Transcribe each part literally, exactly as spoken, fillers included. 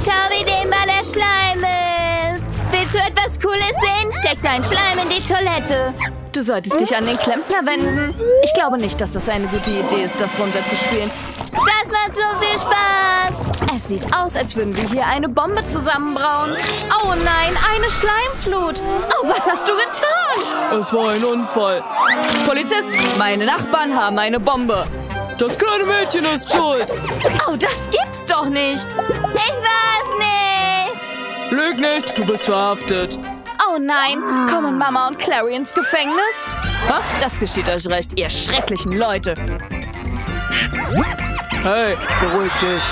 Schau, wie dehnbar der Schleim ist. Willst du etwas Cooles sehen? Steck deinen Schleim in die Toilette. Du solltest dich an den Klempner wenden. Ich glaube nicht, dass das eine gute Idee ist, das runterzuspielen. Das macht so viel Spaß. Es sieht aus, als würden wir hier eine Bombe zusammenbrauen. Oh nein, eine Schleimflut. Oh, was hast du getan? Es war ein Unfall. Polizist, meine Nachbarn haben eine Bombe. Das kleine Mädchen ist schuld. Oh, das gibt's doch nicht. Ich war's nicht. Lüg nicht, du bist verhaftet. Oh nein, kommen Mama und Clary ins Gefängnis? Ha? Das geschieht euch recht, ihr schrecklichen Leute. Hey, beruhig dich.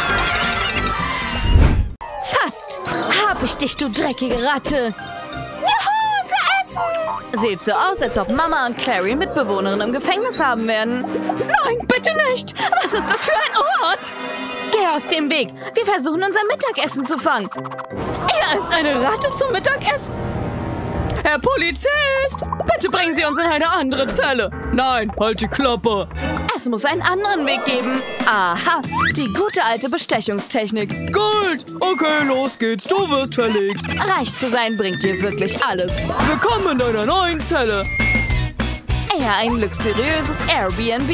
Fast hab ich dich, du dreckige Ratte. Juhu, unser Essen. Sieht so aus, als ob Mama und Clary Mitbewohnerin im Gefängnis haben werden. Nein, bitte nicht. Was ist das für ein Ort? Geh aus dem Weg. Wir versuchen, unser Mittagessen zu fangen. Er ist eine Ratte zum Mittagessen. Herr Polizist, bitte bringen Sie uns in eine andere Zelle. Nein, halt die Klappe. Es muss einen anderen Weg geben. Aha, die gute alte Bestechungstechnik. Gold! Okay, los geht's, du wirst verlegt. Reich zu sein bringt dir wirklich alles. Willkommen in deiner neuen Zelle. Eher ein luxuriöses Airbnb.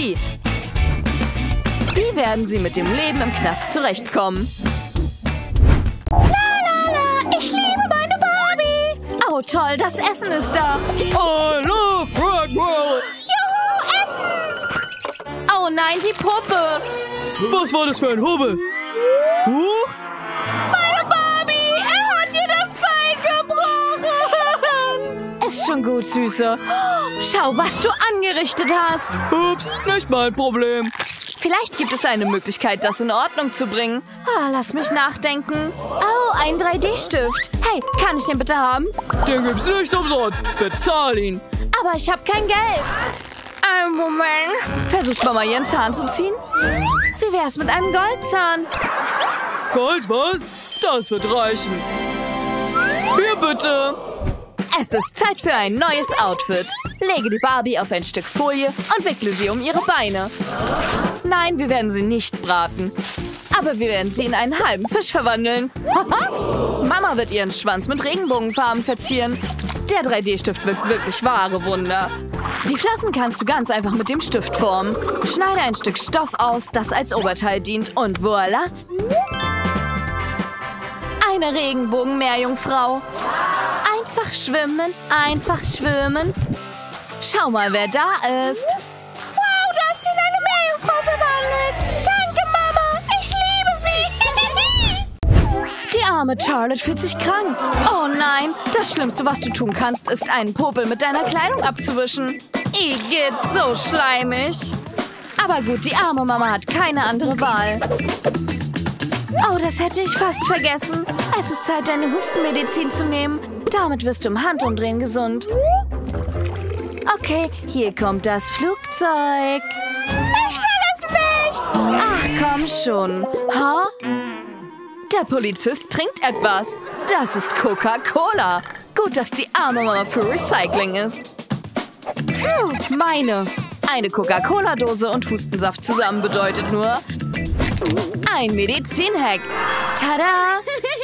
Wie werden Sie mit dem Leben im Knast zurechtkommen? La la la, ich liebe meine Barbie. Oh toll, das Essen ist da. I love Rockwell. Juhu, Essen. Oh nein, die Puppe. Was war das für ein Hubel? Huch! Meine Barbie, er hat ihr das Bein gebrochen. Ist schon gut, Süße. Schau, was du angerichtet hast. Ups, nicht mein Problem. Vielleicht gibt es eine Möglichkeit, das in Ordnung zu bringen. Ah, lass mich nachdenken. Oh, ein drei D Stift. Hey, kann ich den bitte haben? Den gibt's nicht umsonst. Bezahl ihn. Aber ich habe kein Geld. Einen Moment. Versucht Mama ihren Zahn zu ziehen? Wie wär's mit einem Goldzahn? Gold, was? Das wird reichen. Hier bitte. Es ist Zeit für ein neues Outfit. Lege die Barbie auf ein Stück Folie und wickle sie um ihre Beine. Nein, wir werden sie nicht braten. Aber wir werden sie in einen halben Fisch verwandeln. Mama wird ihren Schwanz mit Regenbogenfarben verzieren. Der drei D Stift wirkt wirklich wahre Wunder. Die Flossen kannst du ganz einfach mit dem Stift formen. Schneide ein Stück Stoff aus, das als Oberteil dient. Und voilà! Eine Regenbogen-Meerjungfrau. Einfach schwimmend, einfach schwimmend. Schau mal, wer da ist. Wow, du hast sie in eine Meerjungfrau verwandelt. Danke, Mama. Ich liebe sie. Die arme Charlotte fühlt sich krank. Oh nein, das Schlimmste, was du tun kannst, ist einen Popel mit deiner Kleidung abzuwischen. Igitt, so schleimig. Aber gut, die arme Mama hat keine andere Wahl. Oh, das hätte ich fast vergessen. Es ist Zeit, deine Hustenmedizin zu nehmen. Damit wirst du im Handumdrehen gesund. Okay, hier kommt das Flugzeug. Ich will es nicht. Ach, komm schon. Ha? Der Polizist trinkt etwas. Das ist Coca-Cola. Gut, dass die arme Mama für Recycling ist. Puh, meine. Eine Coca-Cola-Dose und Hustensaft zusammen bedeutet nur ein Medizin-Hack. Tada!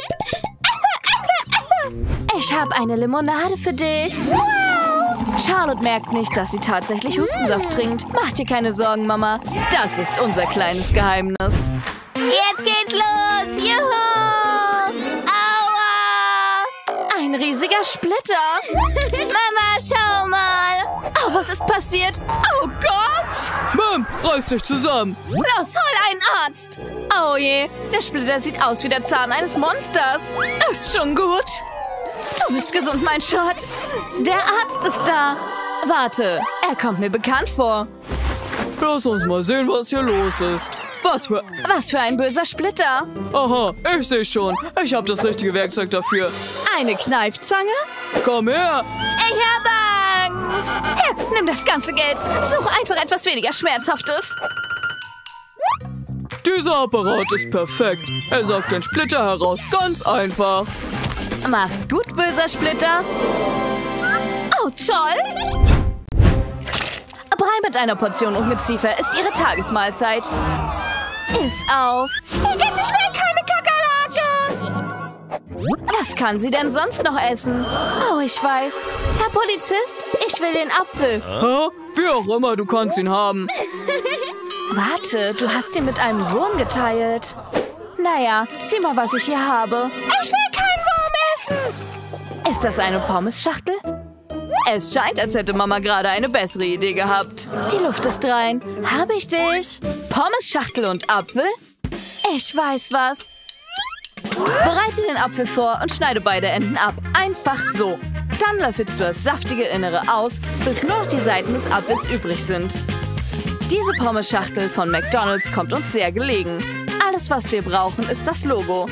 Ich habe eine Limonade für dich. Wow! Charlotte merkt nicht, dass sie tatsächlich Hustensaft trinkt. Mach dir keine Sorgen, Mama. Das ist unser kleines Geheimnis. Jetzt geht's los. Juhu. Aua. Ein riesiger Splitter. Mama, schau mal. Oh, was ist passiert? Oh Gott! Mom, reiß dich zusammen. Los, hol einen Arzt. Oh je, der Splitter sieht aus wie der Zahn eines Monsters. Ist schon gut. Du bist gesund, mein Schatz. Der Arzt ist da. Warte, er kommt mir bekannt vor. Lass uns mal sehen, was hier los ist. Was für... Was für ein böser Splitter. Aha, ich sehe schon. Ich habe das richtige Werkzeug dafür. Eine Kneifzange? Komm her. Ich hab Angst. Hier, nimm das ganze Geld. Such einfach etwas weniger Schmerzhaftes. Dieser Apparat ist perfekt. Er saugt den Splitter heraus, ganz einfach. Mach's gut, böser Splitter. Oh, toll. Brei mit einer Portion Ungeziefer ist ihre Tagesmahlzeit. Iss auf. Igitt, ich will keine Kakerlake. kann sie denn sonst noch essen? Oh, ich weiß. Herr Polizist, ich will den Apfel. Hä? Wie auch immer, du kannst ihn haben. Warte, du hast ihn mit einem Wurm geteilt. Naja, sieh mal, was ich hier habe. Ich will keinen Wurm essen. Ist das eine Pommesschachtel? Es scheint, als hätte Mama gerade eine bessere Idee gehabt. Die Luft ist rein. Habe ich dich? Pommesschachtel und Apfel? Ich weiß was. Bereite den Apfel vor und schneide beide Enden ab. Einfach so. Dann löffelst du das saftige Innere aus, bis nur noch die Seiten des Apfels übrig sind. Diese Pommesschachtel von McDonald's kommt uns sehr gelegen. Alles, was wir brauchen, ist das Logo.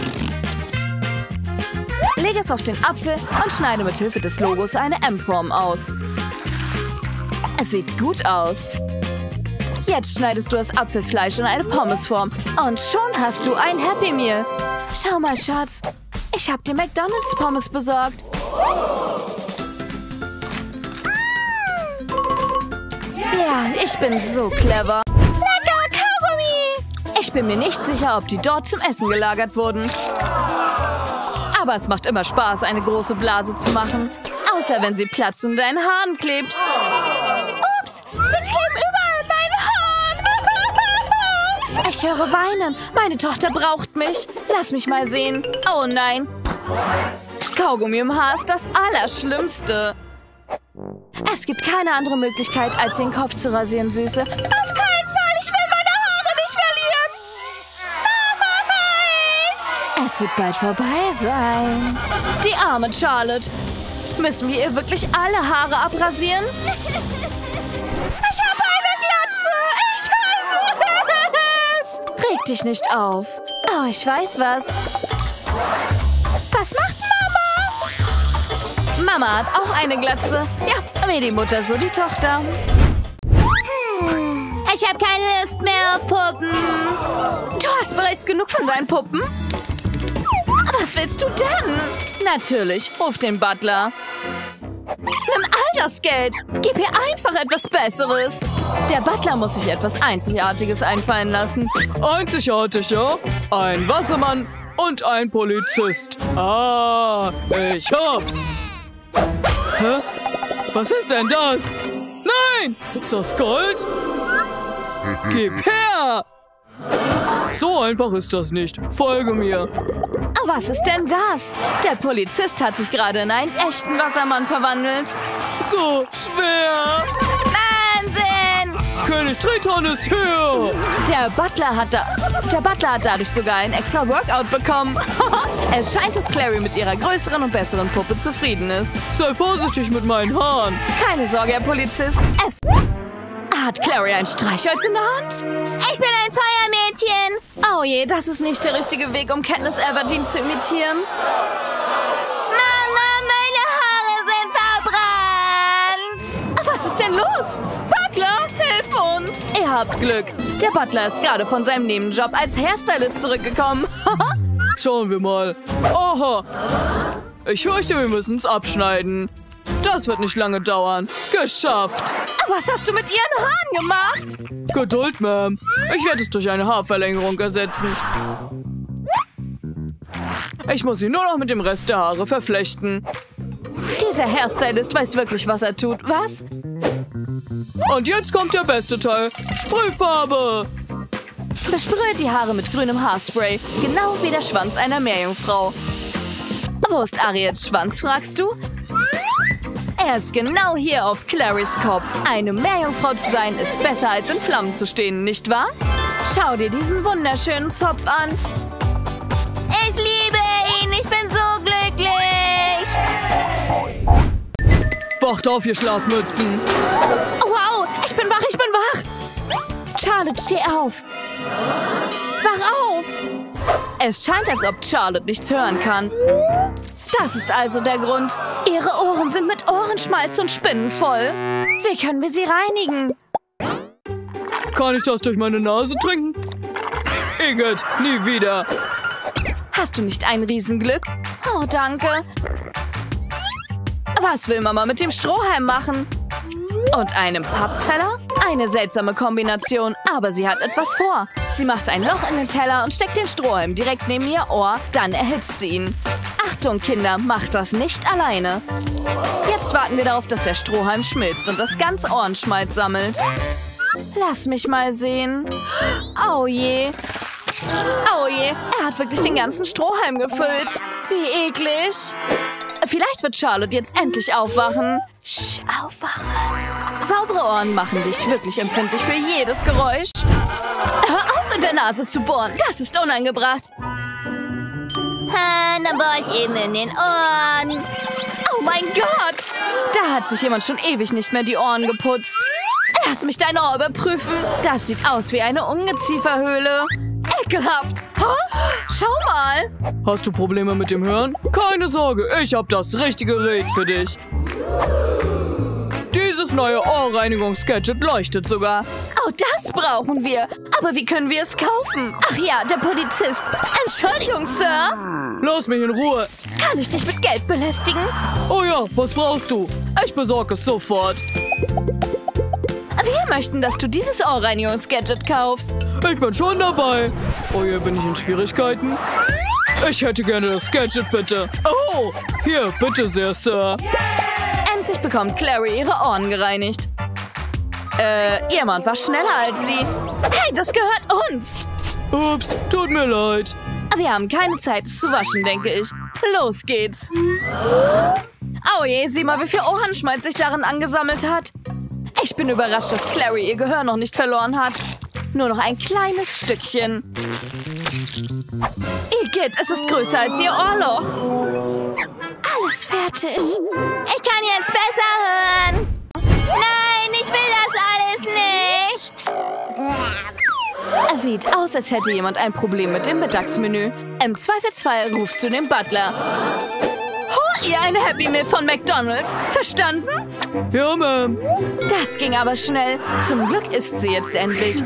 Lege es auf den Apfel und schneide mit Hilfe des Logos eine M-Form aus. Es sieht gut aus. Jetzt schneidest du das Apfelfleisch in eine Pommesform und schon hast du ein Happy Meal. Schau mal, Schatz. Ich habe dir McDonald's Pommes besorgt. Ja, ich bin so clever. Lecker Kaugummi! Ich bin mir nicht sicher, ob die dort zum Essen gelagert wurden. Aber es macht immer Spaß, eine große Blase zu machen. Außer wenn sie platzt und in deinen Haaren klebt. Ups, sie kleben überall in meinen Haaren. Ich höre weinen. Meine Tochter braucht mich. Lass mich mal sehen. Oh nein. Kaugummi im Haar ist das Allerschlimmste. Es gibt keine andere Möglichkeit, als den Kopf zu rasieren, Süße. Auf keinen Fall, ich will meine Haare nicht verlieren. Mama, nein! Es wird bald vorbei sein. Die arme Charlotte. Müssen wir ihr wirklich alle Haare abrasieren? Ich habe eine Glatze. Ich weiß es. Reg dich nicht auf. Oh, ich weiß was. Was macht Mama? Mama hat auch eine Glatze. Ja, wie die Mutter, so die Tochter. Ich habe keine Lust mehr auf Puppen. Du hast bereits genug von deinen Puppen. Was willst du denn? Natürlich, ruf den Butler. Nimm all das Geld. Gib ihr einfach etwas Besseres. Der Butler muss sich etwas Einzigartiges einfallen lassen. Einzigartig, ja? Ein Wassermann und ein Polizist. Ah, ich hab's. Hä? Was ist denn das? Nein! Ist das Gold? Gib her! So einfach ist das nicht. Folge mir. Was ist denn das? Der Polizist hat sich gerade in einen echten Wassermann verwandelt. So schwer. Wahnsinn! König Triton ist hier. Der Butler hat da, der Butler hat dadurch sogar ein extra Workout bekommen. Es scheint, dass Clary mit ihrer größeren und besseren Puppe zufrieden ist. Sei vorsichtig mit meinen Haaren. Keine Sorge, Herr Polizist. Es hat Clary ein Streichholz in der Hand? Ich bin ein Feuermädchen. Oh je, das ist nicht der richtige Weg, um Katniss Everdeen zu imitieren. Mama, meine Haare sind verbrannt. Was ist denn los? Butler, hilf uns. Ihr habt Glück. Der Butler ist gerade von seinem Nebenjob als Hairstylist zurückgekommen. Schauen wir mal. Aha. Ich fürchte, wir müssen es abschneiden. Das wird nicht lange dauern. Geschafft. Was hast du mit ihren Haaren gemacht? Geduld, Ma'am. Ich werde es durch eine Haarverlängerung ersetzen. Ich muss sie nur noch mit dem Rest der Haare verflechten. Dieser Hairstylist weiß wirklich, was er tut. Was? Und jetzt kommt der beste Teil. Sprühfarbe. Besprühe die Haare mit grünem Haarspray. Genau wie der Schwanz einer Meerjungfrau. Wo ist Ariels Schwanz, fragst du? Er ist genau hier auf Clarys Kopf. Eine Meerjungfrau zu sein, ist besser als in Flammen zu stehen, nicht wahr? Schau dir diesen wunderschönen Zopf an. Ich liebe ihn. Ich bin so glücklich. Wacht auf, ihr Schlafmützen. Wow, ich bin wach, ich bin wach. Charlotte, steh auf. Wach auf. Es scheint, als ob Charlotte nichts hören kann. Das ist also der Grund. Ihre Ohren sind mit Ohrenschmalz und Spinnen voll. Wie können wir sie reinigen? Kann ich das durch meine Nase trinken? Igitt, nie wieder. Hast du nicht ein Riesenglück? Oh, danke. Was will Mama mit dem Strohhalm machen? Und einem Pappteller? Eine seltsame Kombination, aber sie hat etwas vor. Sie macht ein Loch in den Teller und steckt den Strohhalm direkt neben ihr Ohr, dann erhitzt sie ihn. Achtung, Kinder, macht das nicht alleine. Jetzt warten wir darauf, dass der Strohhalm schmilzt und das ganze Ohrenschmalz sammelt. Lass mich mal sehen. Oh je. Oh je, er hat wirklich den ganzen Strohhalm gefüllt. Wie eklig. Vielleicht wird Charlotte jetzt endlich aufwachen. Sch, aufwachen. Saubere Ohren machen dich wirklich empfindlich für jedes Geräusch. Hör auf, in der Nase zu bohren. Das ist unangebracht. Ha, dann bohr ich eben in den Ohren. Oh mein Gott. Da hat sich jemand schon ewig nicht mehr die Ohren geputzt. Lass mich dein Ohr überprüfen. Das sieht aus wie eine Ungezieferhöhle. Ekelhaft. Huh? Schau mal. Hast du Probleme mit dem Hören? Keine Sorge, ich habe das richtige Gerät für dich. Dieses neue Ohrreinigungsgadget leuchtet sogar. Oh, das brauchen wir. Aber wie können wir es kaufen? Ach ja, der Polizist. Entschuldigung, Sir. Lass mich in Ruhe. Kann ich dich mit Geld belästigen? Oh ja, was brauchst du? Ich besorge es sofort. Wir möchten, dass du dieses Ohrreinigungsgadget kaufst. Ich bin schon dabei. Oh je, bin ich in Schwierigkeiten? Ich hätte gerne das Gadget, bitte. Oh, hier, bitte sehr, Sir. Endlich bekommt Clary ihre Ohren gereinigt. Äh, ihr Mann war schneller als sie. Hey, das gehört uns. Ups, tut mir leid. Wir haben keine Zeit, es zu waschen, denke ich. Los geht's. Oh je, sieh mal, wie viel Ohrenschmalz sich darin angesammelt hat. Ich bin überrascht, dass Clary ihr Gehör noch nicht verloren hat. Nur noch ein kleines Stückchen. Igitt, es ist größer als ihr Ohrloch. Alles fertig. Ich kann jetzt besser hören. Nein, ich will das alles nicht. Sieht aus, als hätte jemand ein Problem mit dem Mittagsmenü. Im Zweifelsfall rufst du den Butler. Hol ihr eine Happy Meal von McDonald's. Verstanden? Ja, Ma'am. Das ging aber schnell. Zum Glück isst sie jetzt endlich.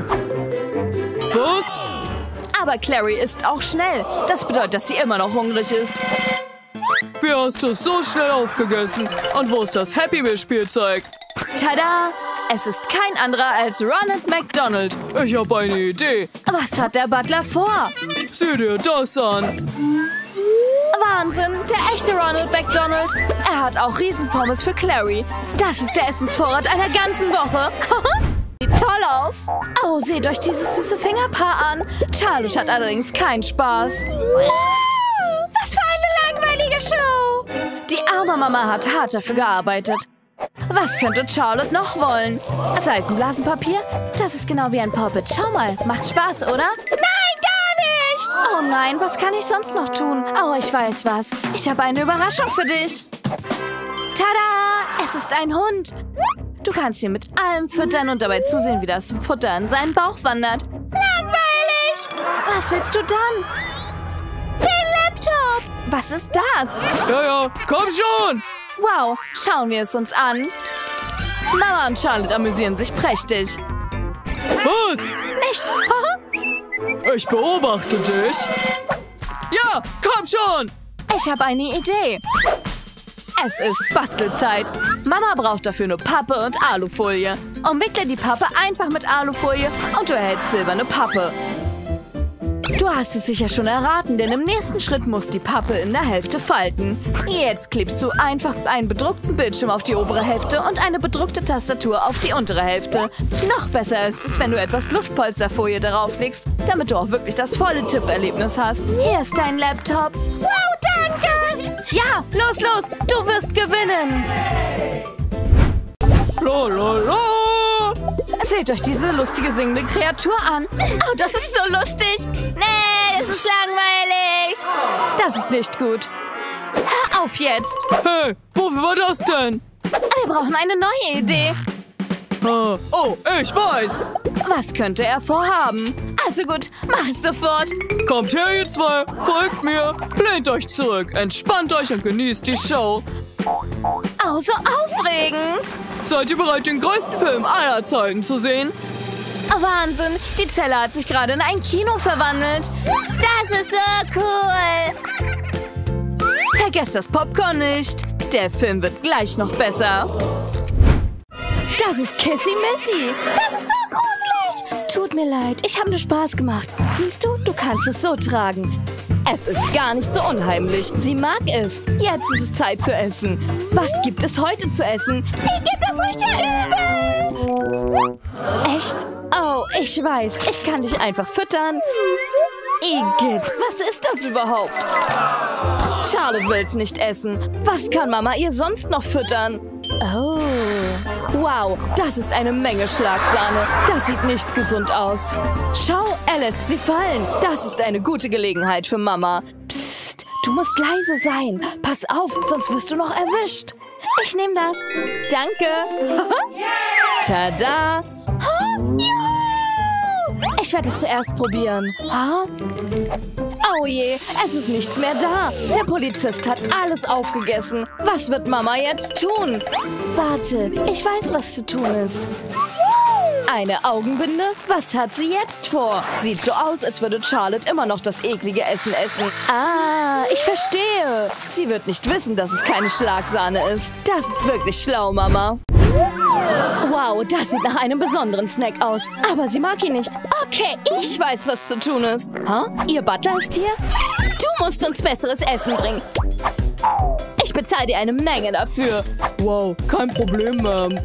Was? Aber Clary isst auch schnell. Das bedeutet, dass sie immer noch hungrig ist. Wie hast du es so schnell aufgegessen? Und wo ist das Happy Meal Spielzeug? Tada! Es ist kein anderer als Ronald McDonald. Ich habe eine Idee. Was hat der Butler vor? Sieh dir das an. Wahnsinn, der echte Ronald McDonald. Er hat auch Riesenpommes für Clary. Das ist der Essensvorrat einer ganzen Woche. Sieht toll aus. Oh, seht euch dieses süße Fingerpaar an. Charlotte hat allerdings keinen Spaß. Was für eine langweilige Show. Die arme Mama hat hart dafür gearbeitet. Was könnte Charlotte noch wollen? Seifenblasenpapier? Das ist genau wie ein Poppet. Schau mal, macht Spaß, oder? Nein, gar nicht. Oh nein, was kann ich sonst noch tun? Oh, ich weiß was. Ich habe eine Überraschung für dich. Tada! Es ist ein Hund. Du kannst ihn mit allem füttern und dabei zusehen, wie das Futter in seinen Bauch wandert. Langweilig. Was willst du dann? Den Laptop. Was ist das? Ja, ja, komm schon. Wow, schauen wir es uns an. Mama und Charlotte amüsieren sich prächtig. Was? Nichts. Ich beobachte dich. Ja, komm schon. Ich habe eine Idee. Es ist Bastelzeit. Mama braucht dafür nur Pappe und Alufolie. Umwickle die Pappe einfach mit Alufolie und du erhältst silberne Pappe. Du hast es sicher schon erraten, denn im nächsten Schritt muss die Pappe in der Hälfte falten. Jetzt klebst du einfach einen bedruckten Bildschirm auf die obere Hälfte und eine bedruckte Tastatur auf die untere Hälfte. Noch besser ist es, wenn du etwas Luftpolsterfolie darauf legst, damit du auch wirklich das volle Tipperlebnis hast. Hier ist dein Laptop. Wow, danke. Ja, los, los, du wirst gewinnen. Lololo. Seht euch diese lustige singende Kreatur an. Oh, das ist so lustig. Nee, das ist langweilig. Das ist nicht gut. Hör auf jetzt. Hey, wofür war das denn? Wir brauchen eine neue Idee. Ah, oh, ich weiß. Was könnte er vorhaben? Also gut, mach es sofort. Kommt her, ihr zwei. Folgt mir. Lehnt euch zurück, entspannt euch und genießt die Show. Oh, so aufregend. Seid ihr bereit, den größten Film aller Zeiten zu sehen? Oh, Wahnsinn, die Zelle hat sich gerade in ein Kino verwandelt. Das ist so cool. Vergesst das Popcorn nicht. Der Film wird gleich noch besser. Das ist Kissy Missy. Das ist so gruselig. Tut mir leid, ich habe nur Spaß gemacht. Siehst du, du kannst es so tragen. Es ist gar nicht so unheimlich. Sie mag es. Jetzt ist es Zeit zu essen. Was gibt es heute zu essen? Igitt, das riecht ja übel. Echt? Oh, ich weiß. Ich kann dich einfach füttern. Igitt, was ist das überhaupt? Charlotte will's nicht essen. Was kann Mama ihr sonst noch füttern? Oh, wow, das ist eine Menge Schlagsahne. Das sieht nicht gesund aus. Schau, er lässt sie fallen. Das ist eine gute Gelegenheit für Mama. Psst, du musst leise sein. Pass auf, sonst wirst du noch erwischt. Ich nehme das. Danke. Tada. Ich werde es zuerst probieren. Ha? Oh je, es ist nichts mehr da. Der Polizist hat alles aufgegessen. Was wird Mama jetzt tun? Warte, ich weiß, was zu tun ist. Eine Augenbinde? Was hat sie jetzt vor? Sieht so aus, als würde Charlotte immer noch das eklige Essen essen. Ah, ich verstehe. Sie wird nicht wissen, dass es keine Schlagsahne ist. Das ist wirklich schlau, Mama. Wow, das sieht nach einem besonderen Snack aus. Aber sie mag ihn nicht. Okay, ich weiß, was zu tun ist. Huh? Ihr Butler ist hier? Du musst uns besseres Essen bringen. Ich bezahle dir eine Menge dafür. Wow, kein Problem, Ma'am.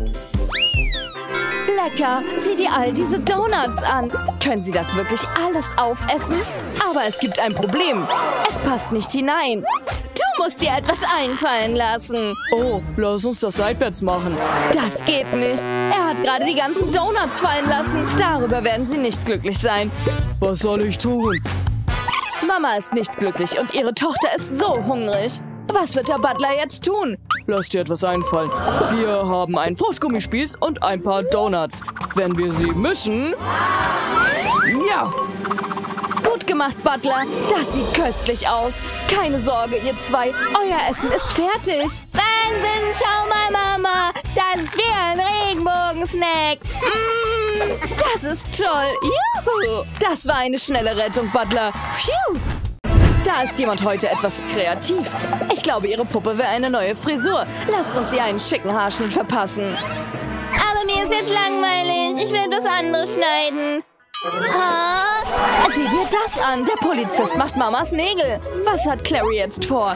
Lecker. Sieh dir all diese Donuts an. Können Sie das wirklich alles aufessen? Aber es gibt ein Problem. Es passt nicht hinein. Du musst dir etwas einfallen lassen. Oh, lass uns das seitwärts machen. Das geht nicht. Er hat gerade die ganzen Donuts fallen lassen. Darüber werden Sie nicht glücklich sein. Was soll ich tun? Mama ist nicht glücklich und ihre Tochter ist so hungrig. Was wird der Butler jetzt tun? Lass dir etwas einfallen. Wir haben einen Fruchtgummispieß und ein paar Donuts. Wenn wir sie mischen... Ja! Gut gemacht, Butler. Das sieht köstlich aus. Keine Sorge, ihr zwei. Euer Essen ist fertig. Wahnsinn, schau mal, Mama. Das ist wie ein Regenbogensnack. Mm, das ist toll. Juhu. Das war eine schnelle Rettung, Butler. Phew. Da ist jemand heute etwas kreativ. Ich glaube, ihre Puppe wäre eine neue Frisur. Lasst uns ihr einen schicken Haarschnitt verpassen. Aber mir ist jetzt langweilig. Ich will etwas anderes schneiden. Ha? Sieh dir das an. Der Polizist macht Mamas Nägel. Was hat Clary jetzt vor?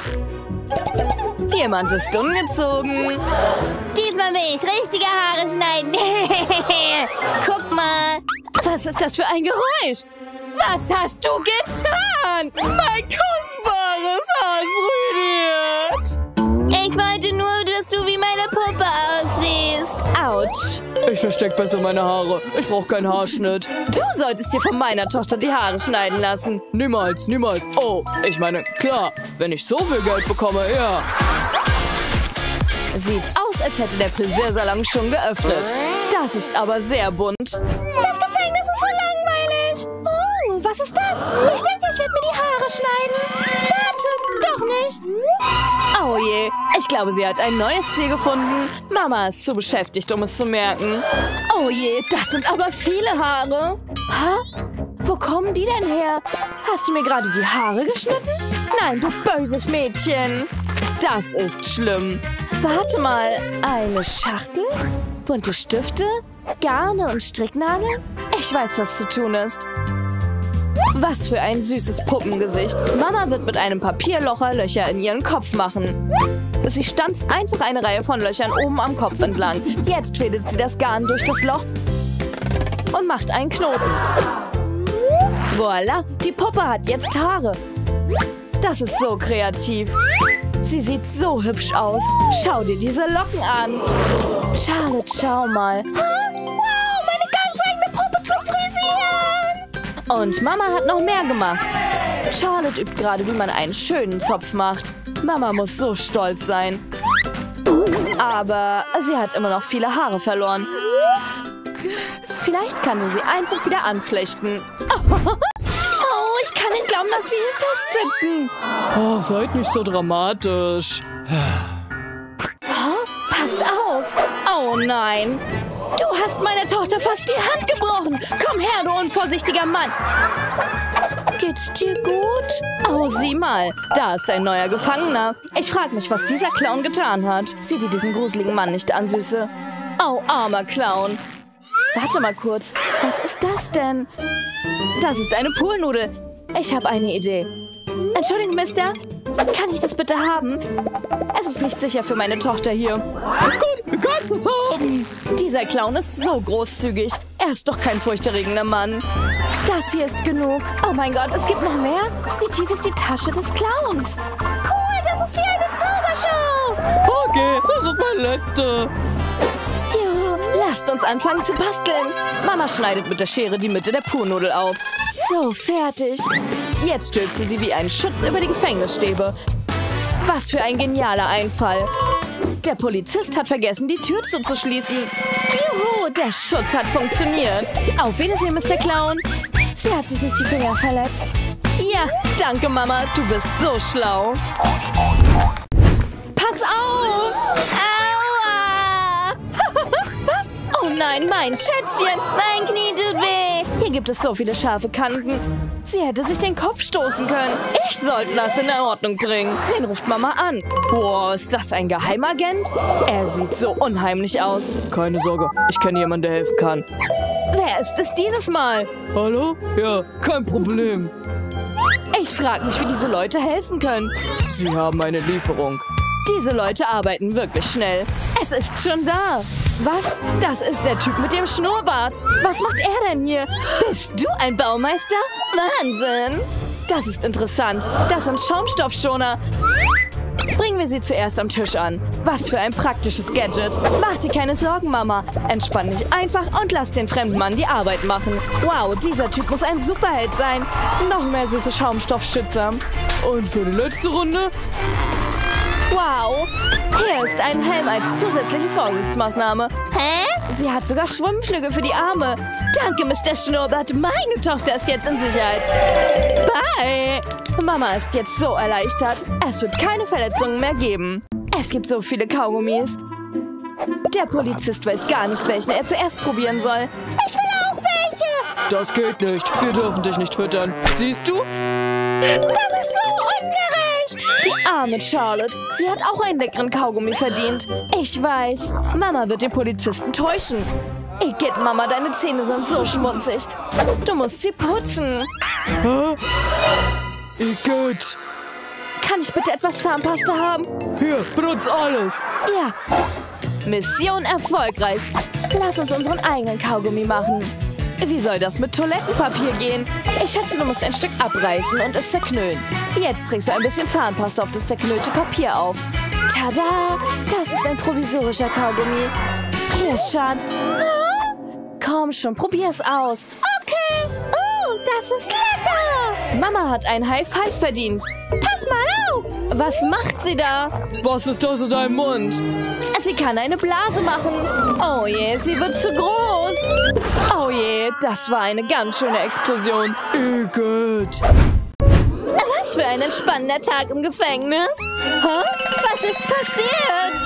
Jemand ist umgezogen. Diesmal will ich richtige Haare schneiden. Guck mal. Was ist das für ein Geräusch? Was hast du getan? Mein kostbares Haar ist ruiniert. Ich wollte nur, dass du wie meine Puppe aussiehst. Autsch. Ich verstecke besser meine Haare. Ich brauche keinen Haarschnitt. Du solltest dir von meiner Tochter die Haare schneiden lassen. Niemals, niemals. Oh, ich meine, klar, wenn ich so viel Geld bekomme, ja. Sieht aus, als hätte der Friseursalon schon geöffnet. Das ist aber sehr bunt. Das Gefängnis ist so langweilig. Oh, was ist das? Ich denke, ich werde mir die Haare schneiden. Warte, doch nicht. Oh je, ich glaube, sie hat ein neues Ziel gefunden. Mama ist zu beschäftigt, um es zu merken. Oh je, das sind aber viele Haare. Hä? Wo kommen die denn her? Hast du mir gerade die Haare geschnitten? Nein, du böses Mädchen. Das ist schlimm. Warte mal, eine Schachtel? Bunte Stifte? Garne und Stricknadel? Ich weiß, was zu tun ist. Was für ein süßes Puppengesicht. Mama wird mit einem Papierlocher Löcher in ihren Kopf machen. Sie stanzt einfach eine Reihe von Löchern oben am Kopf entlang. Jetzt fädelt sie das Garn durch das Loch und macht einen Knoten. Voila, die Puppe hat jetzt Haare. Das ist so kreativ. Sie sieht so hübsch aus. Schau dir diese Locken an. Charlotte, schau mal. Wow, meine ganz eigene Puppe zum Frisieren. Und Mama hat noch mehr gemacht. Charlotte übt gerade, wie man einen schönen Zopf macht. Mama muss so stolz sein. Aber sie hat immer noch viele Haare verloren. Vielleicht kann sie sie einfach wieder anflechten. Oh, ich kann nicht glauben, dass wir hier festsitzen. Oh, seid nicht so dramatisch. Oh, pass auf. Oh nein. Du hast meiner Tochter fast die Hand gebrochen. Komm her, du unvorsichtiger Mann. Geht's dir gut? Oh, sieh mal. Da ist ein neuer Gefangener. Ich frage mich, was dieser Clown getan hat. Sieh dir diesen gruseligen Mann nicht an, Süße. Oh, armer Clown. Warte mal kurz. Was ist das denn? Das ist eine Poolnudel. Ich habe eine Idee. Entschuldigung, Mister. Kann ich das bitte haben? Es ist nicht sicher für meine Tochter hier. Gut, du kannst es haben. Dieser Clown ist so großzügig. Er ist doch kein furchterregender Mann. Das hier ist genug. Oh mein Gott, es gibt noch mehr? Wie tief ist die Tasche des Clowns? Cool, das ist wie eine Zaubershow. Okay, das ist mein letzter. Juhu, lasst uns anfangen zu basteln. Mama schneidet mit der Schere die Mitte der Poolnudel auf. So, fertig. Jetzt stülpt sie sie wie einen Schutz über die Gefängnisstäbe. Was für ein genialer Einfall. Der Polizist hat vergessen, die Tür zuzuschließen. Juhu, der Schutz hat funktioniert. Auf Wiedersehen, Mister Clown. Sie hat sich nicht die Finger verletzt. Ja, danke, Mama. Du bist so schlau. Pass auf! Aua! Was? Oh nein, mein Schätzchen. Mein Knie tut weh. Hier gibt es so viele scharfe Kanten. Sie hätte sich den Kopf stoßen können. Ich sollte das in Ordnung bringen. Wen ruft Mama an? Wow, ist das ein Geheimagent? Er sieht so unheimlich aus. Keine Sorge, ich kenne jemanden, der helfen kann. Wer ist es dieses Mal? Hallo? Ja, kein Problem. Ich frage mich, wie diese Leute helfen können. Sie haben eine Lieferung. Diese Leute arbeiten wirklich schnell. Es ist schon da. Was? Das ist der Typ mit dem Schnurrbart. Was macht er denn hier? Bist du ein Baumeister? Wahnsinn. Das ist interessant. Das sind Schaumstoffschoner. Bringen wir sie zuerst am Tisch an. Was für ein praktisches Gadget. Mach dir keine Sorgen, Mama. Entspann dich einfach und lass den fremden Mann die Arbeit machen. Wow, dieser Typ muss ein Superheld sein. Noch mehr süße Schaumstoffschützer. Und für die letzte Runde? Wow, hier ist ein Helm als zusätzliche Vorsichtsmaßnahme. Hä? Sie hat sogar Schwimmflügel für die Arme. Danke, Mister Schnurrbart. Meine Tochter ist jetzt in Sicherheit. Bye. Mama ist jetzt so erleichtert. Es wird keine Verletzungen mehr geben. Es gibt so viele Kaugummis. Der Polizist weiß gar nicht, welchen er zuerst probieren soll. Ich will auch welche. Das geht nicht. Wir dürfen dich nicht füttern. Siehst du? Das ist so ungerecht. Die arme Charlotte. Sie hat auch einen leckeren Kaugummi verdient. Ich weiß. Mama wird den Polizisten täuschen. Igitt, Mama, deine Zähne sind so schmutzig. Du musst sie putzen. Hä? Igitt. Kann ich bitte etwas Zahnpasta haben? Hier, benutze alles. Ja. Mission erfolgreich. Lass uns unseren eigenen Kaugummi machen. Wie soll das mit Toilettenpapier gehen? Ich schätze, du musst ein Stück abreißen und es zerknüllen. Jetzt trägst du ein bisschen Zahnpasta auf das zerknüllte Papier auf. Tada! Das ist ein provisorischer Kaugummi. Hier, Schatz. Komm schon, probier's aus. Okay. Oh, das ist lecker. Mama hat ein High Five verdient. Pass mal auf. Was macht sie da? Was ist das in deinem Mund? Sie kann eine Blase machen. Oh je, sie wird zu groß. Oh je, das war eine ganz schöne Explosion. Igitt. Was für ein entspannender Tag im Gefängnis. Hä? Was ist passiert?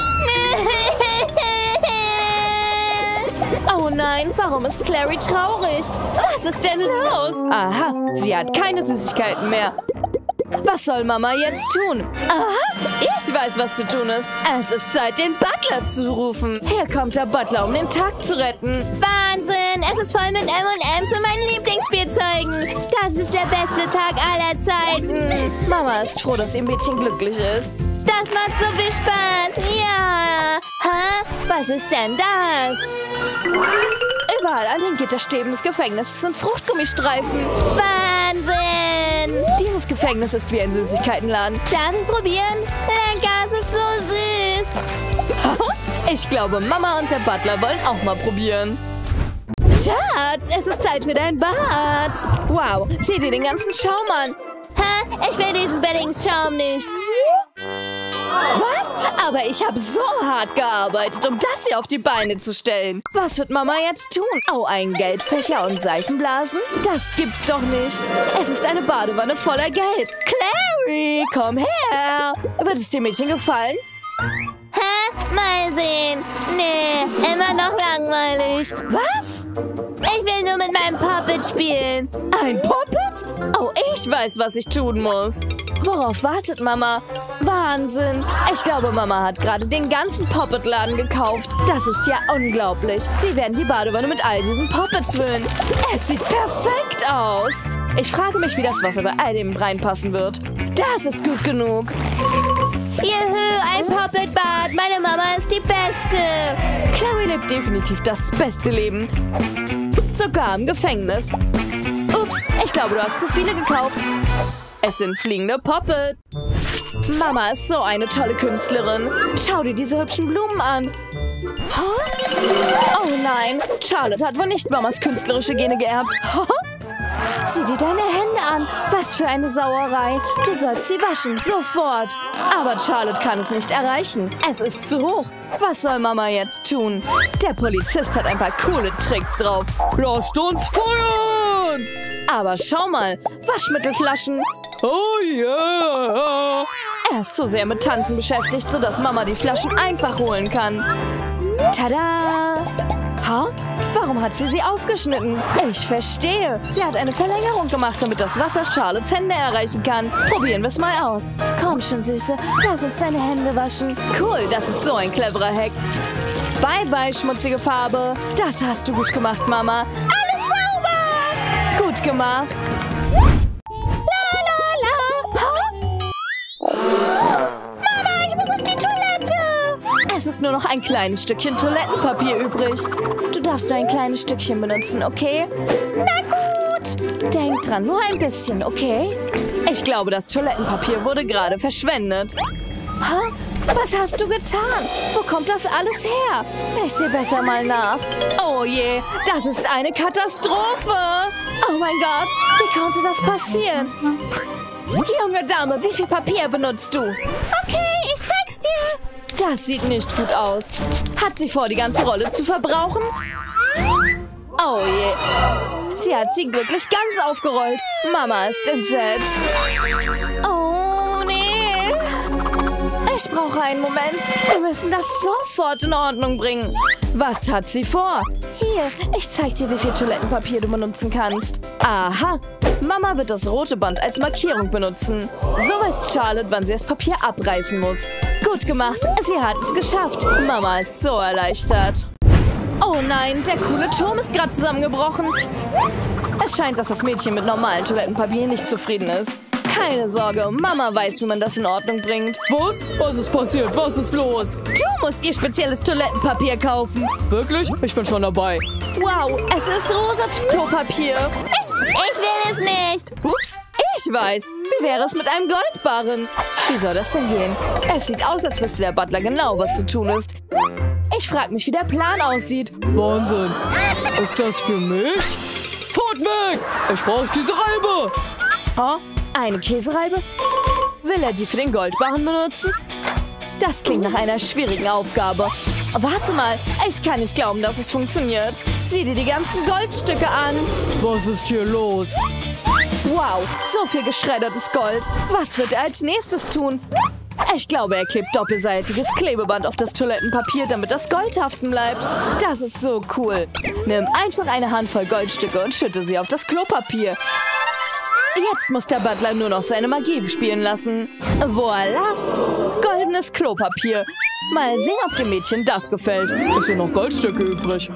Oh nein, warum ist Clary traurig? Was ist denn los? Aha, sie hat keine Süßigkeiten mehr. Was soll Mama jetzt tun? Aha, ich weiß, was zu tun ist. Es ist Zeit, den Butler zu rufen. Hier kommt der Butler, um den Tag zu retten. Wahnsinn! Es ist voll mit M und M's und meinen Lieblingsspielzeugen. Das ist der beste Tag aller Zeiten. Mama ist froh, dass ihr Mädchen glücklich ist. Das macht so viel Spaß. Ja. Hä? Was ist denn das? Überall an den Gitterstäben des Gefängnisses sind Fruchtgummistreifen. Wahnsinn! Dieses Gefängnis ist wie ein Süßigkeitenladen. Darf ich probieren? Lecker, es ist so süß. Ich glaube, Mama und der Butler wollen auch mal probieren. Schatz, es ist Zeit für dein Bad. Wow, sieh dir den ganzen Schaum an. Hä? Ich will diesen billigen Schaum nicht. Was? Aber ich habe so hart gearbeitet, um das hier auf die Beine zu stellen. Was wird Mama jetzt tun? Oh, ein Geldfächer und Seifenblasen? Das gibt's doch nicht. Es ist eine Badewanne voller Geld. Clary, komm her. Wird es dem Mädchen gefallen? Hä? Mal sehen. Nee, immer noch langweilig. Was? Ich will nur mit meinem Puppet spielen. Ein Puppet? Oh, ich weiß, was ich tun muss. Worauf wartet Mama? Wahnsinn! Ich glaube, Mama hat gerade den ganzen Poppet-Laden gekauft. Das ist ja unglaublich. Sie werden die Badewanne mit all diesen Poppets füllen. Es sieht perfekt aus. Ich frage mich, wie das Wasser bei all dem reinpassen wird. Das ist gut genug. Juhu, ein Poppet-Bad. Meine Mama ist die Beste. Chloe lebt definitiv das beste Leben. Sogar im Gefängnis. Ups, ich glaube, du hast zu viele gekauft. Es sind fliegende Poppet. Mama ist so eine tolle Künstlerin. Schau dir diese hübschen Blumen an. Huh? Oh nein, Charlotte hat wohl nicht Mamas künstlerische Gene geerbt. Huh? Sieh dir deine Hände an. Was für eine Sauerei. Du sollst sie waschen, sofort. Aber Charlotte kann es nicht erreichen. Es ist zu hoch. Was soll Mama jetzt tun? Der Polizist hat ein paar coole Tricks drauf. Lasst uns feuern! Aber schau mal, Waschmittelflaschen. Oh yeah! Er ist so sehr mit Tanzen beschäftigt, sodass Mama die Flaschen einfach holen kann. Tada! Ha? Warum hat sie sie aufgeschnitten? Ich verstehe. Sie hat eine Verlängerung gemacht, damit das Wasser Charlottes Hände erreichen kann. Probieren wir es mal aus. Komm schon, Süße. Lass uns deine Hände waschen. Cool, das ist so ein cleverer Hack. Bye, bye, schmutzige Farbe. Das hast du gut gemacht, Mama. Alles sauber! Gut gemacht. Es ist nur noch ein kleines Stückchen Toilettenpapier übrig. Du darfst nur ein kleines Stückchen benutzen, okay? Na gut. Denk dran, nur ein bisschen, okay? Ich glaube, das Toilettenpapier wurde gerade verschwendet. Ha? Was hast du getan? Wo kommt das alles her? Ich sehe besser mal nach. Oh je, das ist eine Katastrophe. Oh mein Gott, wie konnte das passieren? Junge Dame, wie viel Papier benutzt du? Okay, ich zeig's dir. Das sieht nicht gut aus. Hat sie vor, die ganze Rolle zu verbrauchen? Oh je. Sie hat sie wirklich ganz aufgerollt. Mama ist entsetzt. Oh nee. Ich brauche einen Moment. Wir müssen das sofort in Ordnung bringen. Was hat sie vor? Hier, ich zeig dir, wie viel Toilettenpapier du benutzen kannst. Aha. Mama wird das rote Band als Markierung benutzen. So weiß Charlotte, wann sie das Papier abreißen muss. Gut gemacht, sie hat es geschafft. Mama ist so erleichtert. Oh nein, der coole Turm ist gerade zusammengebrochen. Es scheint, dass das Mädchen mit normalem Toilettenpapier nicht zufrieden ist. Keine Sorge, Mama weiß, wie man das in Ordnung bringt. Was? Was ist passiert? Was ist los? Du musst ihr spezielles Toilettenpapier kaufen. Wirklich? Ich bin schon dabei. Wow, es ist rosa Klopapier. Ich, ich will es nicht. Ups, ich weiß. Wie wäre es mit einem Goldbarren? Wie soll das denn gehen? Es sieht aus, als wüsste der Butler genau, was zu tun ist. Ich frage mich, wie der Plan aussieht. Wahnsinn. Ist das für mich? Fort weg! Ich brauche diese Reibe. Oh, eine Käsereibe? Will er die für den Goldbarren benutzen? Das klingt nach einer schwierigen Aufgabe. Warte mal, ich kann nicht glauben, dass es funktioniert. Sieh dir die ganzen Goldstücke an. Was ist hier los? Wow, so viel geschreddertes Gold. Was wird er als nächstes tun? Ich glaube, er klebt doppelseitiges Klebeband auf das Toilettenpapier, damit das Gold haften bleibt. Das ist so cool. Nimm einfach eine Handvoll Goldstücke und schütte sie auf das Klopapier. Jetzt muss der Butler nur noch seine Magie spielen lassen. Voila! Goldenes Klopapier. Mal sehen, ob dem Mädchen das gefällt. Es sind noch Goldstücke übrig.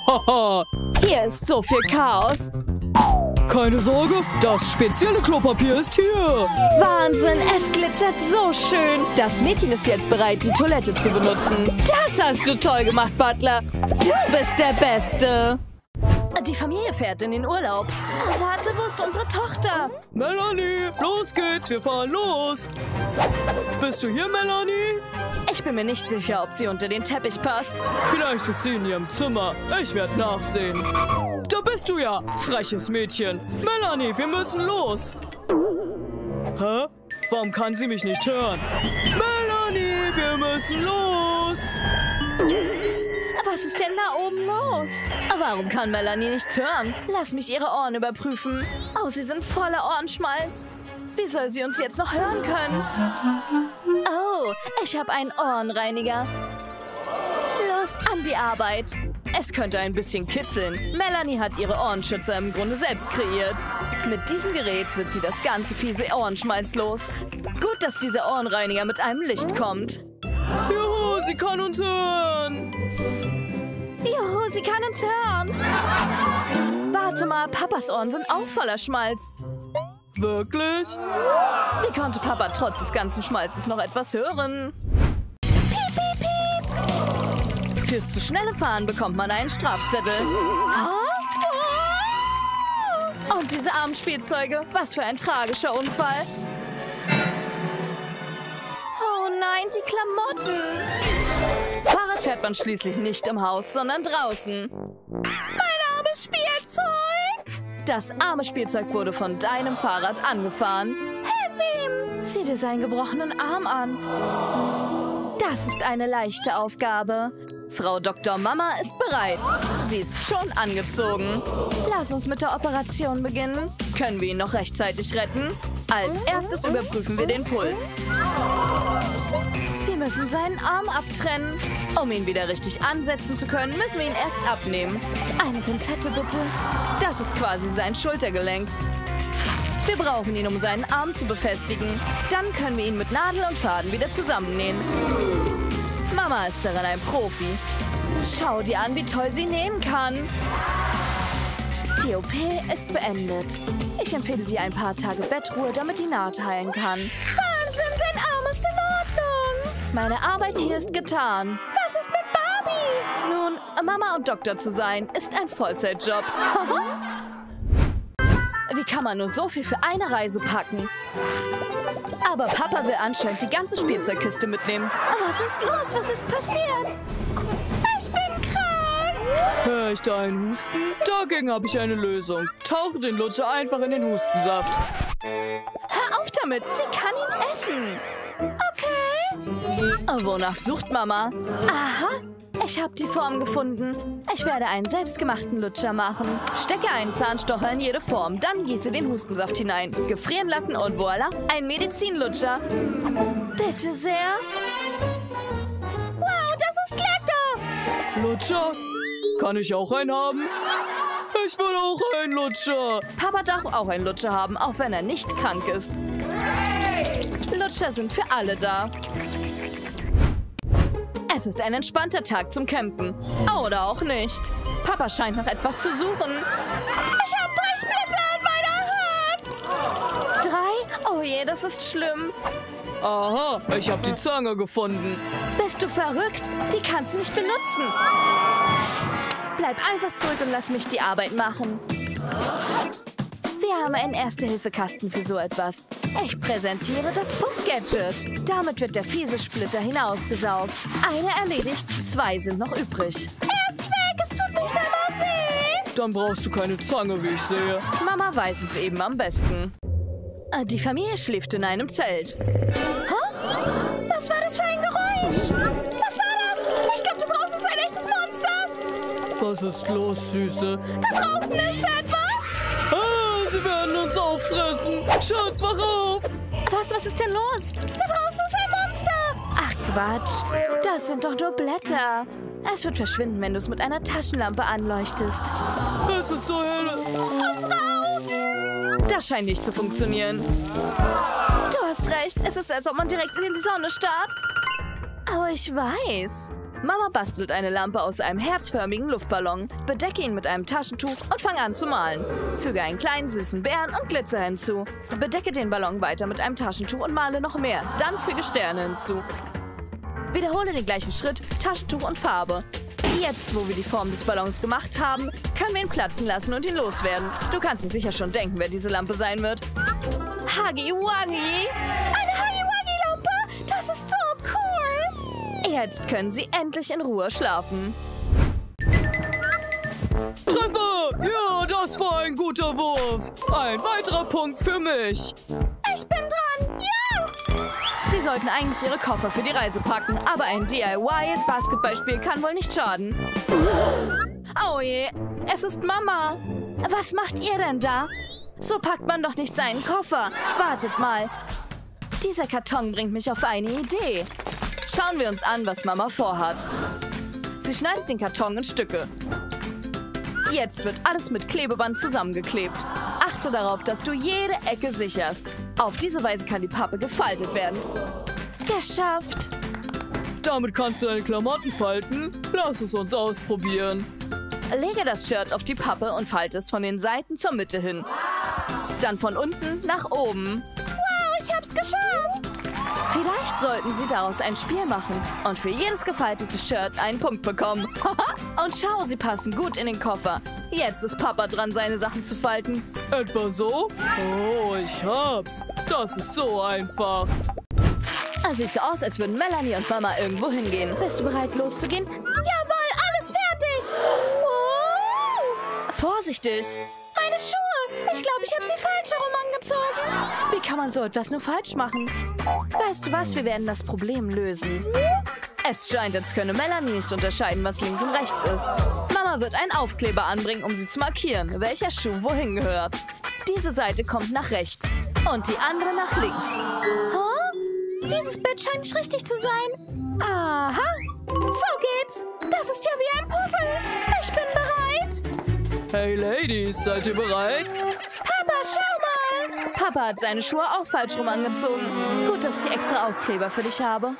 Hier ist so viel Chaos. Keine Sorge, das spezielle Klopapier ist hier. Wahnsinn, es glitzert so schön. Das Mädchen ist jetzt bereit, die Toilette zu benutzen. Das hast du toll gemacht, Butler. Du bist der Beste. Die Familie fährt in den Urlaub. Oh, warte, wo ist unsere Tochter? Melanie, los geht's, wir fahren los. Bist du hier, Melanie? Ich bin mir nicht sicher, ob sie unter den Teppich passt. Vielleicht ist sie in ihrem Zimmer. Ich werde nachsehen. Da bist du ja, freches Mädchen. Melanie, wir müssen los. Hä? Warum kann sie mich nicht hören? Melanie, wir müssen los. Was ist denn da oben los? Warum kann Melanie nichts hören? Lass mich ihre Ohren überprüfen. Oh, sie sind voller Ohrenschmalz. Wie soll sie uns jetzt noch hören können? Oh, ich habe einen Ohrenreiniger. Los, an die Arbeit. Es könnte ein bisschen kitzeln. Melanie hat ihre Ohrenschützer im Grunde selbst kreiert. Mit diesem Gerät wird sie das ganze fiese Ohrenschmalz los. Gut, dass dieser Ohrenreiniger mit einem Licht kommt. Juhu, sie kann uns hören. Juhu, sie kann uns hören. Warte mal, Papas Ohren sind auch voller Schmalz. Wirklich? Wie konnte Papa trotz des ganzen Schmalzes noch etwas hören? Piep, piep, piep. Fürs zu schnelle Fahren bekommt man einen Strafzettel. Und diese armen Spielzeuge, was für ein tragischer Unfall. Oh nein, die Klamotten. Fahrrad fährt man schließlich nicht im Haus, sondern draußen. Mein armes Spielzeug! Das arme Spielzeug wurde von deinem Fahrrad angefahren. Hilf ihm! Sieh dir seinen gebrochenen Arm an. Das ist eine leichte Aufgabe. Frau Doktor Mama ist bereit. Sie ist schon angezogen. Lass uns mit der Operation beginnen. Können wir ihn noch rechtzeitig retten? Als erstes überprüfen wir den Puls. Wir müssen seinen Arm abtrennen. Um ihn wieder richtig ansetzen zu können, müssen wir ihn erst abnehmen. Eine Pinzette bitte. Das ist quasi sein Schultergelenk. Wir brauchen ihn, um seinen Arm zu befestigen. Dann können wir ihn mit Nadel und Faden wieder zusammennähen. Mama ist darin ein Profi. Schau dir an, wie toll sie nähen kann. Die O P ist beendet. Ich empfehle dir ein paar Tage Bettruhe, damit die Naht heilen kann. Wahnsinn, sein Arm ist in Ordnung. Meine Arbeit hier ist getan. Was ist mit Barbie? Nun, Mama und Doktor zu sein, ist ein Vollzeitjob. Wie kann man nur so viel für eine Reise packen? Aber Papa will anscheinend die ganze Spielzeugkiste mitnehmen. Was ist los? Was ist passiert? Ich bin krank. Hör ich da einen Husten? Dagegen habe ich eine Lösung. Tauche den Lutscher einfach in den Hustensaft. Hör auf damit. Sie kann ihn essen. Okay. Wonach sucht Mama? Aha. Ich habe die Form gefunden. Ich werde einen selbstgemachten Lutscher machen. Stecke einen Zahnstocher in jede Form, dann gieße den Hustensaft hinein. Gefrieren lassen und voilà, ein Medizinlutscher. Bitte sehr. Wow, das ist lecker. Lutscher? Kann ich auch einen haben? Ich will auch einen Lutscher. Papa darf auch einen Lutscher haben, auch wenn er nicht krank ist. Lutscher sind für alle da. Es ist ein entspannter Tag zum Campen. Oder auch nicht. Papa scheint nach etwas zu suchen. Ich habe drei Splitter in meiner Hand. Drei? Oh je, das ist schlimm. Aha, ich habe die Zange gefunden. Bist du verrückt? Die kannst du nicht benutzen. Bleib einfach zurück und lass mich die Arbeit machen. Wir haben einen Erste-Hilfe-Kasten für so etwas. Ich präsentiere das Puff-Gadget. Damit wird der fiese Splitter hinausgesaugt. Eine erledigt, zwei sind noch übrig. Er ist weg, es tut nicht einmal weh. Dann brauchst du keine Zange, wie ich sehe. Mama weiß es eben am besten. Die Familie schläft in einem Zelt. Huh? Was war das für ein Geräusch? Was war das? Ich glaube, da draußen ist ein echtes Monster. Was ist los, Süße? Da draußen ist etwas. Ah, sie werden uns auffressen. Schatz, wach auf. Was, was ist denn los? Da draußen ist ein Monster. Ach, Quatsch. Das sind doch nur Blätter. Es wird verschwinden, wenn du es mit einer Taschenlampe anleuchtest. Es ist so hell. Unsere Augen. Das scheint nicht zu funktionieren. Du hast recht. Es ist, als ob man direkt in die Sonne starrt. Aber ich weiß. Mama bastelt eine Lampe aus einem herzförmigen Luftballon. Bedecke ihn mit einem Taschentuch und fang an zu malen. Füge einen kleinen süßen Bären und Glitzer hinzu. Bedecke den Ballon weiter mit einem Taschentuch und male noch mehr. Dann füge Sterne hinzu. Wiederhole den gleichen Schritt, Taschentuch und Farbe. Jetzt, wo wir die Form des Ballons gemacht haben, können wir ihn platzen lassen und ihn loswerden. Du kannst dir sicher schon denken, wer diese Lampe sein wird. Huggy Wuggy! Eine Huggy Wuggy Lampe? Das ist so cool! Jetzt können sie endlich in Ruhe schlafen. Treffer! Ja, das war ein guter Wurf. Ein weiterer Punkt für mich. Ich bin dran! Ja! Sie sollten eigentlich ihre Koffer für die Reise packen, aber ein D I Y-Basketballspiel kann wohl nicht schaden. Oh je, es ist Mama. Was macht ihr denn da? So packt man doch nicht seinen Koffer. Wartet mal. Dieser Karton bringt mich auf eine Idee. Schauen wir uns an, was Mama vorhat. Sie Sie schneidet den Karton in Stücke. Jetzt wird alles mit Klebeband zusammengeklebt. Achte darauf, dass du jede Ecke sicherst. Auf diese Weise kann die Pappe gefaltet werden. Geschafft! Damit kannst du deine Klamotten falten. Lass es uns ausprobieren. Lege das Shirt auf die Pappe und falte es von den Seiten zur Mitte hin. Dann von unten nach oben. Wow, ich hab's geschafft! Vielleicht sollten Sie daraus ein Spiel machen und für jedes gefaltete Shirt einen Punkt bekommen. Und schau, sie passen gut in den Koffer. Jetzt ist Papa dran, seine Sachen zu falten. Etwa so? Oh, ich hab's. Das ist so einfach. Es sieht so aus, als würden Melanie und Mama irgendwo hingehen. Bist du bereit, loszugehen? Jawohl, alles fertig! Wow. Vorsichtig! Meine Schuhe! Ich glaube, ich habe sie falsch herum angezogen. Wie kann man so etwas nur falsch machen? Weißt du was, wir werden das Problem lösen. Es scheint, als könne Melanie nicht unterscheiden, was links und rechts ist. Mama wird einen Aufkleber anbringen, um sie zu markieren, welcher Schuh wohin gehört. Diese Seite kommt nach rechts und die andere nach links. Huh? Dieses Bett scheint nicht richtig zu sein. Aha, so geht's. Das ist ja wie ein Puzzle. Ich bin bereit. Hey Ladies, seid ihr bereit? Papa, schau mal. Papa hat seine Schuhe auch falsch rum angezogen. Gut, dass ich extra Aufkleber für dich habe.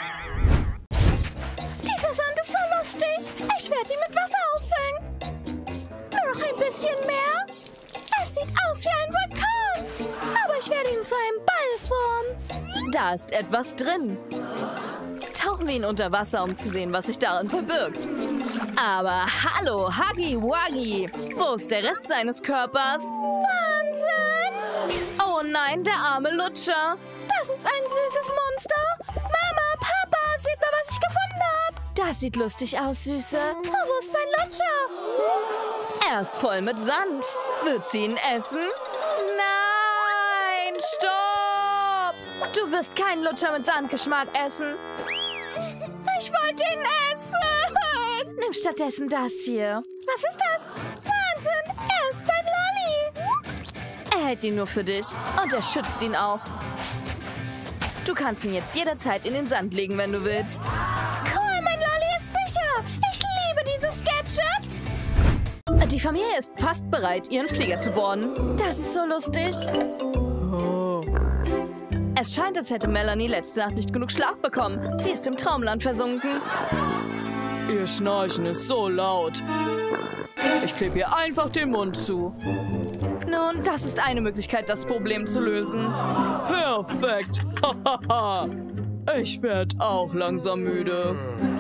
Dieser Sand ist so lustig. Ich werde ihn mit Wasser auffüllen. Nur noch ein bisschen mehr. Es sieht aus wie ein Vulkan. Aber ich werde ihn zu einem Ball formen. Da ist etwas drin. Tauchen wir ihn unter Wasser, um zu sehen, was sich darin verbirgt. Aber hallo, Huggy Wuggy. Wo ist der Rest seines Körpers? Wahnsinn! Oh nein, der arme Lutscher. Das ist ein süßes Monster. Mama, Papa, seht mal, was ich gefunden habe. Das sieht lustig aus, Süße. Oh, wo ist mein Lutscher? Er ist voll mit Sand. Wird sie ihn essen? Nein, stopp! Du wirst keinen Lutscher mit Sandgeschmack essen. Ich wollte ihn essen. Nimm stattdessen das hier. Was ist das? Wahnsinn, er ist mein Lolli. Er hält ihn nur für dich und er schützt ihn auch. Du kannst ihn jetzt jederzeit in den Sand legen, wenn du willst. Cool, mein Lolli ist sicher. Ich liebe dieses Gadget. Die Familie ist fast bereit, ihren Flieger zu boarden. Das ist so lustig. Oh. Es scheint, als hätte Melanie letzte Nacht nicht genug Schlaf bekommen. Sie ist im Traumland versunken. Ihr Schnarchen ist so laut. Ich klebe ihr einfach den Mund zu. Nun, das ist eine Möglichkeit, das Problem zu lösen. Perfekt. Ich werde auch langsam müde.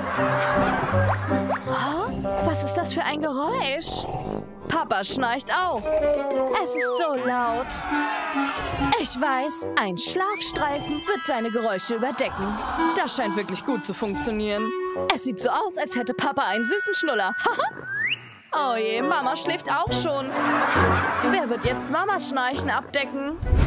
Oh, was ist das für ein Geräusch? Papa schnarcht auch. Es ist so laut. Ich weiß, ein Schlafstreifen wird seine Geräusche überdecken. Das scheint wirklich gut zu funktionieren. Es sieht so aus, als hätte Papa einen süßen Schnuller. Oh je, Mama schläft auch schon. Wer wird jetzt Mamas Schnarchen abdecken?